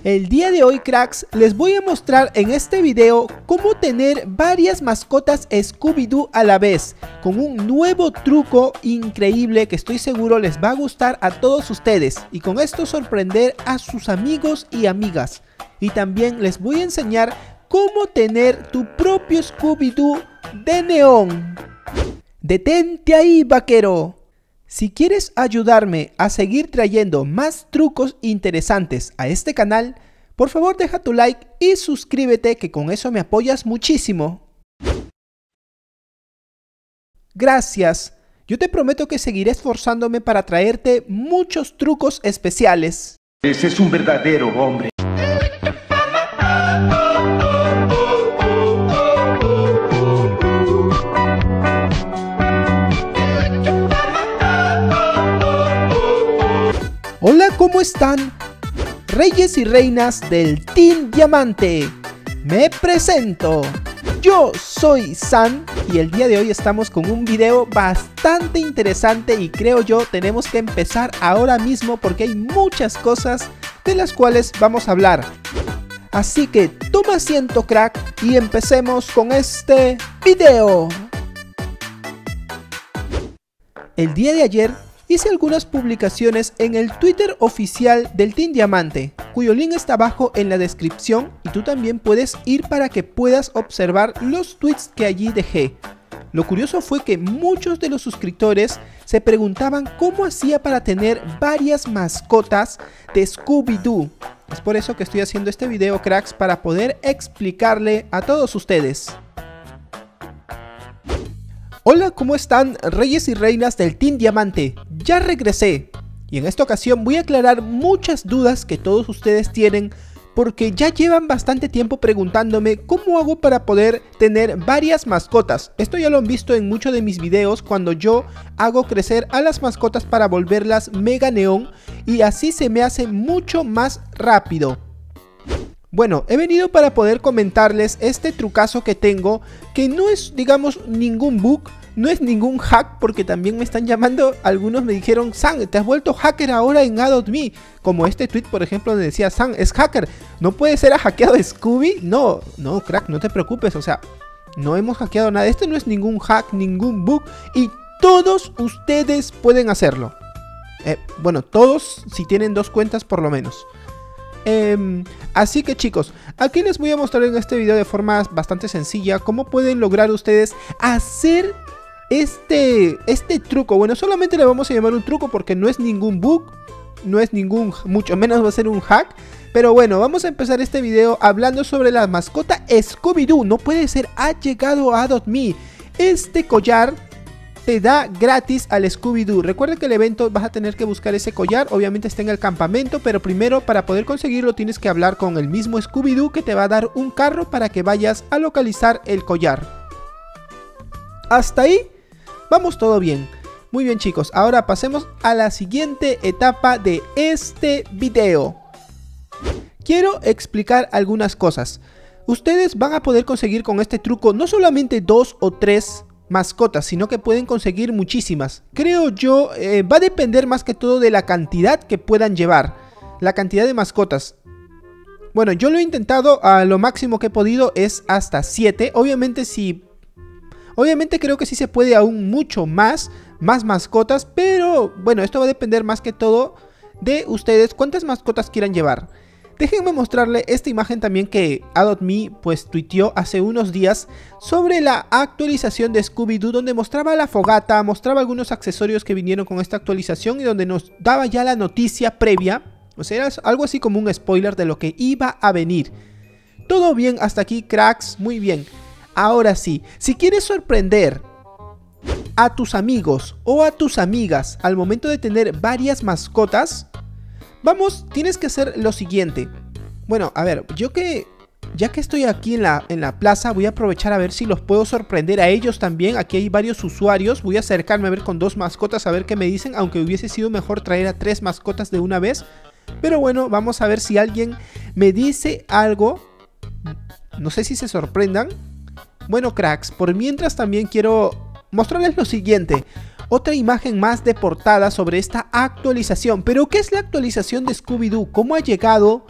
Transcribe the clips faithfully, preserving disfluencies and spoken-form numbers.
El día de hoy, cracks, les voy a mostrar en este video cómo tener varias mascotas Scooby-Doo a la vez, con un nuevo truco increíble que estoy seguro les va a gustar a todos ustedes, y con esto sorprender a sus amigos y amigas. Y también les voy a enseñar cómo tener tu propio Scooby-Doo de neón. ¡Detente ahí, vaquero! Si quieres ayudarme a seguir trayendo más trucos interesantes a este canal, por favor deja tu like y suscríbete, que con eso me apoyas muchísimo. Gracias. Yo te prometo que seguiré esforzándome para traerte muchos trucos especiales. Ese es un verdadero hombre. Hola, ¿cómo están? Reyes y reinas del Team Diamante. Me presento. Yo soy San y el día de hoy estamos con un video bastante interesante y creo yo tenemos que empezar ahora mismo porque hay muchas cosas de las cuales vamos a hablar. Así que toma asiento, crack, y empecemos con este video. El día de ayer hice algunas publicaciones en el Twitter oficial del Team Diamante, cuyo link está abajo en la descripción, y tú también puedes ir para que puedas observar los tweets que allí dejé. Lo curioso fue que muchos de los suscriptores se preguntaban cómo hacía para tener varias mascotas de Scooby-Doo. Es por eso que estoy haciendo este video, cracks, para poder explicarle a todos ustedes. Hola, ¿cómo están, reyes y reinas del Team Diamante? Ya regresé y en esta ocasión voy a aclarar muchas dudas que todos ustedes tienen, porque ya llevan bastante tiempo preguntándome cómo hago para poder tener varias mascotas. Esto ya lo han visto en muchos de mis videos cuando yo hago crecer a las mascotas para volverlas mega neón, y así se me hace mucho más rápido. Bueno, he venido para poder comentarles este trucazo que tengo, que no es, digamos, ningún bug, no es ningún hack, porque también me están llamando, algunos me dijeron: San, te has vuelto hacker ahora en Adopt Me, como este tweet por ejemplo donde decía: San es hacker, ¿no puede ser hackeado Scooby? No, no, crack, no te preocupes, o sea, no hemos hackeado nada, esto no es ningún hack, ningún bug, y todos ustedes pueden hacerlo. Eh, bueno, todos si tienen dos cuentas por lo menos. Eh, así que chicos, aquí les voy a mostrar en este video de forma bastante sencilla cómo pueden lograr ustedes hacer este, este truco. Bueno, solamente le vamos a llamar un truco porque no es ningún bug, no es ningún, mucho menos va a ser un hack. Pero bueno, vamos a empezar este video hablando sobre la mascota Scooby-Doo. No puede ser, ha llegado a Adopt Me. Este collar te da gratis al Scooby-Doo. Recuerda que el evento vas a tener que buscar ese collar, obviamente está en el campamento, pero primero para poder conseguirlo tienes que hablar con el mismo Scooby-Doo, que te va a dar un carro para que vayas a localizar el collar. Hasta ahí vamos todo bien. Muy bien chicos, ahora pasemos a la siguiente etapa de este video. Quiero explicar algunas cosas. Ustedes van a poder conseguir con este truco no solamente dos o tres mascotas, sino que pueden conseguir muchísimas. Creo yo, eh, va a depender más que todo de la cantidad que puedan llevar, la cantidad de mascotas. Bueno, yo lo he intentado, a lo máximo que he podido es hasta siete. Obviamente si, obviamente creo que sí se puede aún mucho más, más mascotas, pero bueno, esto va a depender más que todo de ustedes, cuántas mascotas quieran llevar. Déjenme mostrarle esta imagen también que Adopt Me pues tuiteó hace unos días sobre la actualización de Scooby-Doo, donde mostraba la fogata, mostraba algunos accesorios que vinieron con esta actualización y donde nos daba ya la noticia previa, o sea, era algo así como un spoiler de lo que iba a venir. Todo bien hasta aquí, cracks, muy bien. Ahora sí, si quieres sorprender a tus amigos o a tus amigas al momento de tener varias mascotas, vamos, tienes que hacer lo siguiente. Bueno, a ver, yo que ya que estoy aquí en la, en la plaza, voy a aprovechar a ver si los puedo sorprender a ellos también. Aquí hay varios usuarios, voy a acercarme a ver con dos mascotas a ver qué me dicen, aunque hubiese sido mejor traer a tres mascotas de una vez. Pero bueno, vamos a ver si alguien me dice algo. No sé si se sorprendan. Bueno, cracks, por mientras también quiero mostrarles lo siguiente. Otra imagen más de portada sobre esta actualización. ¿Pero qué es la actualización de Scooby-Doo? ¿Cómo ha llegado?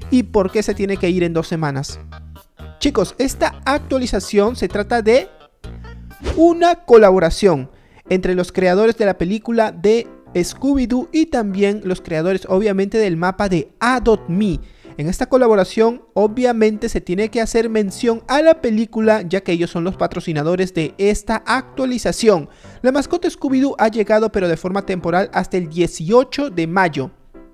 y por qué se tiene que ir en dos semanas. Chicos, esta actualización se trata de una colaboración entre los creadores de la película de Scooby-Doo y también los creadores obviamente del mapa de Adopt Me. En esta colaboración obviamente se tiene que hacer mención a la película, ya que ellos son los patrocinadores de esta actualización. La mascota Scooby-Doo ha llegado, pero de forma temporal, hasta el dieciocho de mayo.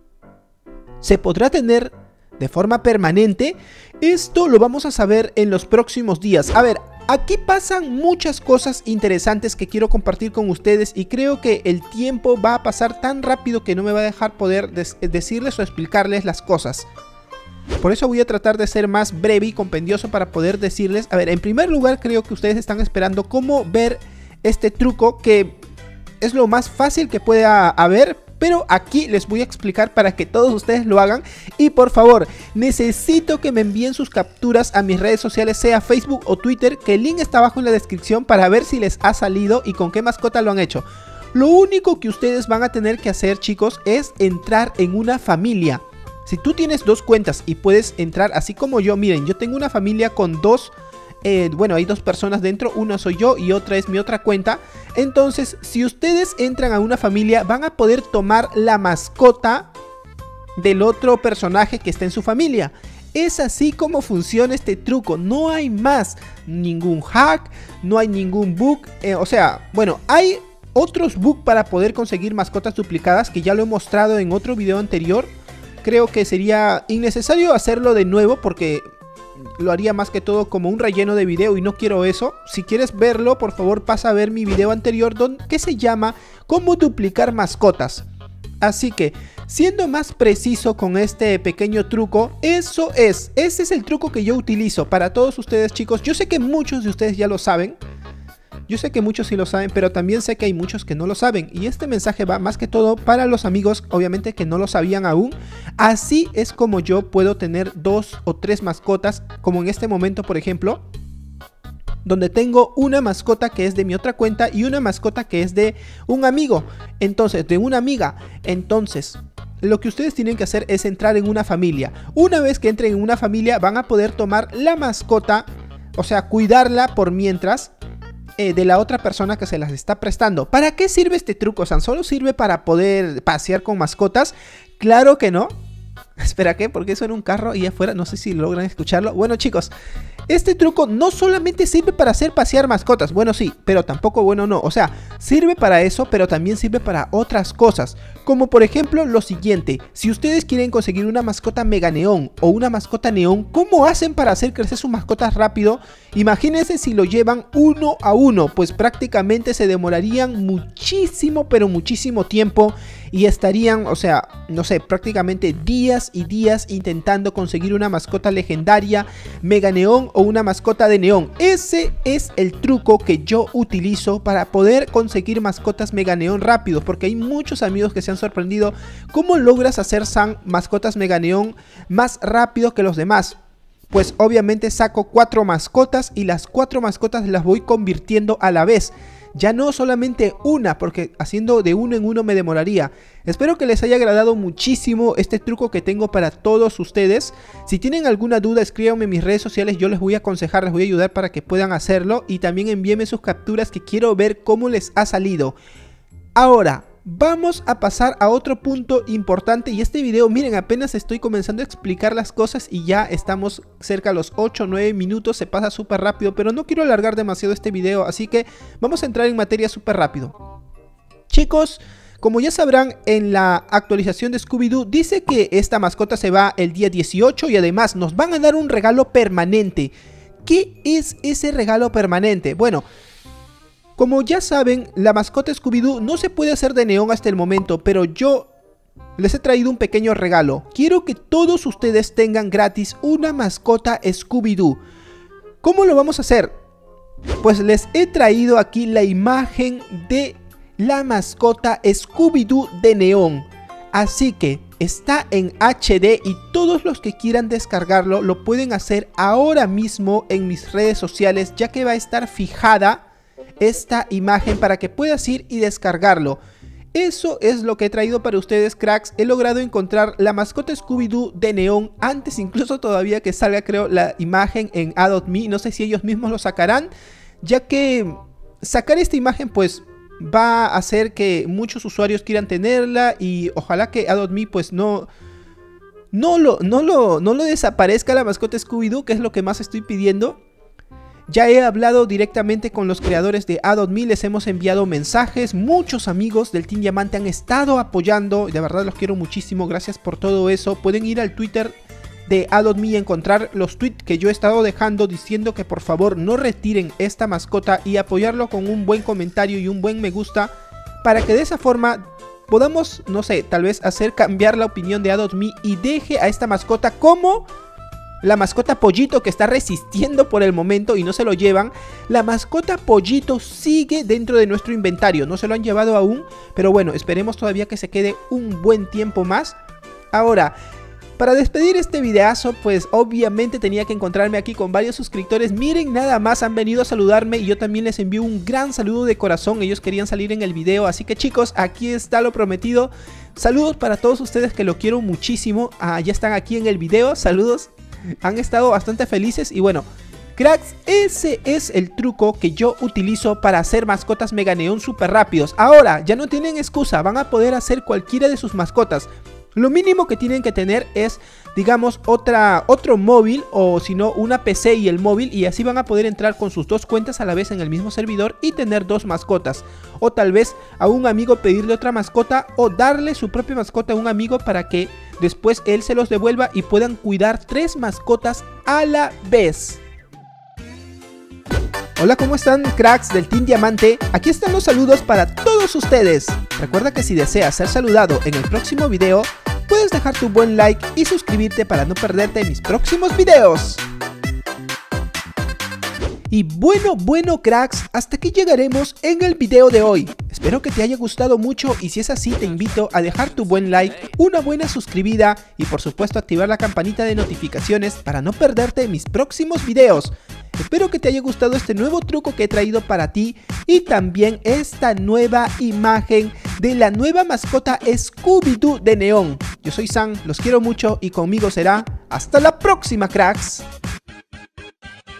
¿Se podrá tener de forma permanente? Esto lo vamos a saber en los próximos días. A ver, aquí pasan muchas cosas interesantes que quiero compartir con ustedes y creo que el tiempo va a pasar tan rápido que no me va a dejar poder decirles o explicarles las cosas. Por eso voy a tratar de ser más breve y compendioso para poder decirles. A ver, en primer lugar creo que ustedes están esperando cómo ver este truco, que es lo más fácil que pueda haber, pero aquí les voy a explicar para que todos ustedes lo hagan. Y por favor, necesito que me envíen sus capturas a mis redes sociales, sea Facebook o Twitter, que el link está abajo en la descripción, para ver si les ha salido y con qué mascota lo han hecho. Lo único que ustedes van a tener que hacer, chicos, es entrar en una familia. Si tú tienes dos cuentas y puedes entrar así como yo, miren, yo tengo una familia con dos, eh, bueno, hay dos personas dentro, una soy yo y otra es mi otra cuenta. Entonces, si ustedes entran a una familia, van a poder tomar la mascota del otro personaje que está en su familia. Es así como funciona este truco, no hay más, ningún hack, no hay ningún bug, eh, o sea, bueno, hay otros bugs para poder conseguir mascotas duplicadas que ya lo he mostrado en otro video anterior. Creo que sería innecesario hacerlo de nuevo porque lo haría más que todo como un relleno de video y no quiero eso. Si quieres verlo, por favor pasa a ver mi video anterior donde, que se llama cómo duplicar mascotas. Así que, siendo más preciso con este pequeño truco, eso es, ese es el truco que yo utilizo para todos ustedes, chicos. Yo sé que muchos de ustedes ya lo saben. Yo sé que muchos sí lo saben, pero también sé que hay muchos que no lo saben. Y este mensaje va más que todo para los amigos, obviamente, que no lo sabían aún. Así es como yo puedo tener dos o tres mascotas, como en este momento, por ejemplo, donde tengo una mascota que es de mi otra cuenta y una mascota que es de un amigo. Entonces, de una amiga. Entonces, lo que ustedes tienen que hacer es entrar en una familia. Una vez que entren en una familia, van a poder tomar la mascota, o sea, cuidarla por mientras, Eh, de la otra persona que se las está prestando. ¿Para qué sirve este truco? ¿San solo sirve para poder pasear con mascotas? Claro que no. Espera, ¿qué? Porque suena un carro y afuera, no sé si logran escucharlo. Bueno, chicos, este truco no solamente sirve para hacer pasear mascotas. Bueno, sí, pero tampoco bueno no. O sea, sirve para eso, pero también sirve para otras cosas. Como por ejemplo lo siguiente. Si ustedes quieren conseguir una mascota mega neón o una mascota neón, ¿cómo hacen para hacer crecer sus mascotas rápido? Imagínense si lo llevan uno a uno, pues prácticamente se demorarían muchísimo, pero muchísimo tiempo. Y estarían, o sea, no sé, prácticamente días y días intentando conseguir una mascota legendaria, mega neón o una mascota de neón. Ese es el truco que yo utilizo para poder conseguir mascotas mega neón rápido, porque hay muchos amigos que se han sorprendido cómo logras hacer San mascotas mega neón más rápido que los demás. Pues obviamente saco cuatro mascotas y las cuatro mascotas las voy convirtiendo a la vez. Ya no solamente una, porque haciendo de uno en uno me demoraría. Espero que les haya agradado muchísimo este truco que tengo para todos ustedes. Si tienen alguna duda, escríbanme en mis redes sociales, yo les voy a aconsejar, les voy a ayudar para que puedan hacerlo. Y también envíenme sus capturas que quiero ver cómo les ha salido. Ahora, vamos a pasar a otro punto importante y este video, miren, apenas estoy comenzando a explicar las cosas y ya estamos cerca a los ocho o nueve minutos, se pasa súper rápido, pero no quiero alargar demasiado este video, así que vamos a entrar en materia súper rápido. Chicos, como ya sabrán, en la actualización de Scooby-Doo dice que esta mascota se va el día dieciocho y además nos van a dar un regalo permanente. ¿Qué es ese regalo permanente? Bueno, como ya saben, la mascota Scooby-Doo no se puede hacer de neón hasta el momento, pero yo les he traído un pequeño regalo. Quiero que todos ustedes tengan gratis una mascota Scooby-Doo. ¿Cómo lo vamos a hacer? Pues les he traído aquí la imagen de la mascota Scooby-Doo de neón. Así que está en H D y todos los que quieran descargarlo lo pueden hacer ahora mismo en mis redes sociales, ya que va a estar fijada esta imagen para que puedas ir y descargarlo. Eso es lo que he traído para ustedes, cracks. He logrado encontrar la mascota Scooby-Doo de Neon antes incluso todavía que salga, creo, la imagen en Adopt Me. No sé si ellos mismos lo sacarán, ya que sacar esta imagen pues va a hacer que muchos usuarios quieran tenerla y ojalá que Adopt Me pues no... No lo, no, lo, no lo desaparezca la mascota Scooby-Doo, que es lo que más estoy pidiendo. Ya he hablado directamente con los creadores de Adopt Me, les hemos enviado mensajes. Muchos amigos del Team Diamante han estado apoyando, de verdad los quiero muchísimo, gracias por todo eso. Pueden ir al Twitter de Adopt Me y encontrar los tweets que yo he estado dejando diciendo que por favor no retiren esta mascota y apoyarlo con un buen comentario y un buen me gusta, para que de esa forma podamos, no sé, tal vez hacer cambiar la opinión de Adopt Me y deje a esta mascota como la mascota Pollito, que está resistiendo por el momento y no se lo llevan. La mascota Pollito sigue dentro de nuestro inventario, no se lo han llevado aún, pero bueno, esperemos todavía que se quede un buen tiempo más. Ahora, para despedir este videazo, pues obviamente tenía que encontrarme aquí con varios suscriptores. Miren, nada más han venido a saludarme y yo también les envío un gran saludo de corazón. Ellos querían salir en el video, así que chicos, aquí está lo prometido. Saludos para todos ustedes que lo quiero muchísimo. Ah, ya están aquí en el video, saludos. Han estado bastante felices y bueno, cracks, ese es el truco que yo utilizo para hacer mascotas Mega Neon súper rápidos. Ahora, ya no tienen excusa, van a poder hacer cualquiera de sus mascotas. Lo mínimo que tienen que tener es, digamos, otra, otro móvil o si no una P C y el móvil, y así van a poder entrar con sus dos cuentas a la vez en el mismo servidor y tener dos mascotas. O tal vez a un amigo pedirle otra mascota o darle su propia mascota a un amigo para que después él se los devuelva y puedan cuidar tres mascotas a la vez. Hola, ¿cómo están, cracks del Team Diamante? Aquí están los saludos para todos ustedes. Recuerda que si deseas ser saludado en el próximo video, puedes dejar tu buen like y suscribirte para no perderte mis próximos videos. Y bueno, bueno cracks, hasta aquí llegaremos en el video de hoy. Espero que te haya gustado mucho y si es así te invito a dejar tu buen like, una buena suscribida y por supuesto activar la campanita de notificaciones para no perderte mis próximos videos. Espero que te haya gustado este nuevo truco que he traído para ti y también esta nueva imagen de la nueva mascota Scooby-Doo de Neon. Yo soy Sam, los quiero mucho y conmigo será hasta la próxima, cracks.